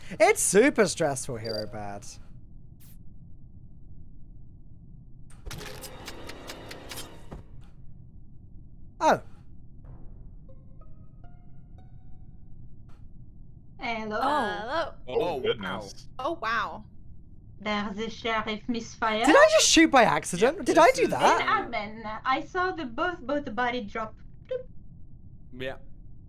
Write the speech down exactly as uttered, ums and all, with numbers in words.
It's super stressful, Hero Bad. Oh. Hello. Oh, Oh, goodness. oh wow. There's the sheriff misfire. Did I just shoot by accident? Yeah, Did I this do is- that? And admin. I saw the both both the body drop. Yeah,